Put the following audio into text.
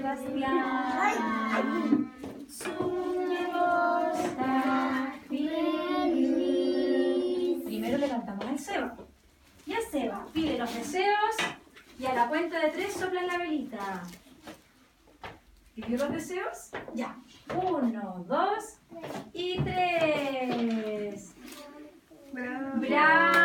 Sebastián, su nuevo está feliz. Primero le cantamos al Seba. Y a Seba pide los deseos y a la cuenta de 3 soplan la velita. ¿Pidió los deseos? Ya. 1, 2 y 3. ¡Bravo!